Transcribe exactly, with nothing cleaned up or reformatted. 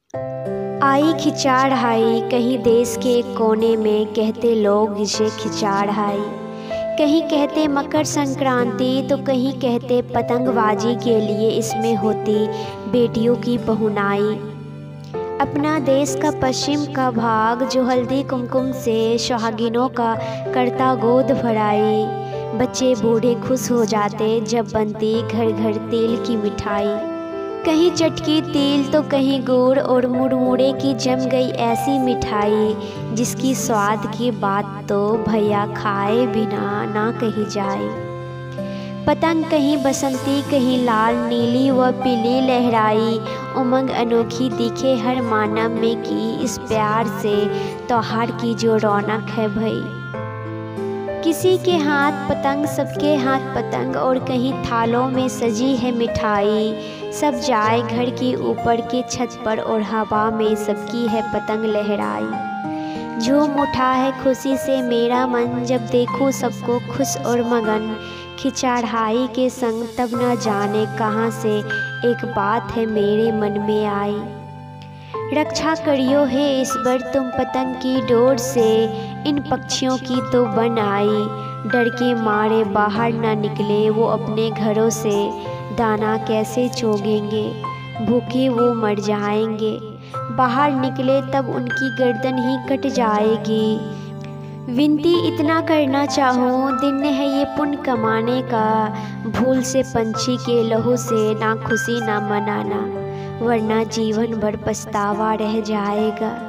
आई खिंचाड़ high कहीं देश के एक कोने में, कहते लोग इसे खिंचाड़ हाई। कहीं कहते मकर संक्रांति तो कहीं कहते पतंगबाजी के लिए इसमें होती बेटियों की बहुनाई। अपना देश का पश्चिम का भाग जो हल्दी कुमकुम से सुहागिनों का करता गोद भराई। बच्चे बूढ़े खुश हो जाते जब बनती घर घर तेल की मिठाई। कहीं चटकी तिल तो कहीं गुड़ और मुड़मुड़े की जम गई ऐसी मिठाई, जिसकी स्वाद की बात तो भैया खाए बिना ना कही जाए। पतंग कहीं बसंती कहीं लाल नीली व पीली लहराई, उमंग अनोखी दिखे हर मानव में कि इस प्यार से त्योहार की जो रौनक है भई। किसी के हाथ पतंग सबके हाथ पतंग, और कहीं थालों में सजी है मिठाई। सब जाए घर के ऊपर के छत पर और हवा में सबकी है पतंग लहराई। झूम उठा है खुशी से मेरा मन जब देखूं सबको खुश और मगन। खिंचाड़हाई के संग तब न जाने कहाँ से एक बात है मेरे मन में आई। रक्षा करियो है इस बार तुम पतंग की डोर से, इन पक्षियों की तो बन आई। डर के मारे बाहर ना निकले वो अपने घरों से, दाना कैसे चोगेंगे भूखे वो मर जाएंगे। बाहर निकले तब उनकी गर्दन ही कट जाएगी। विनती इतना करना चाहूँ दिन है ये पुण्य कमाने का, भूल से पंछी के लहू से ना खुशी ना मनाना, वरना जीवन भर पछतावा रह जाएगा।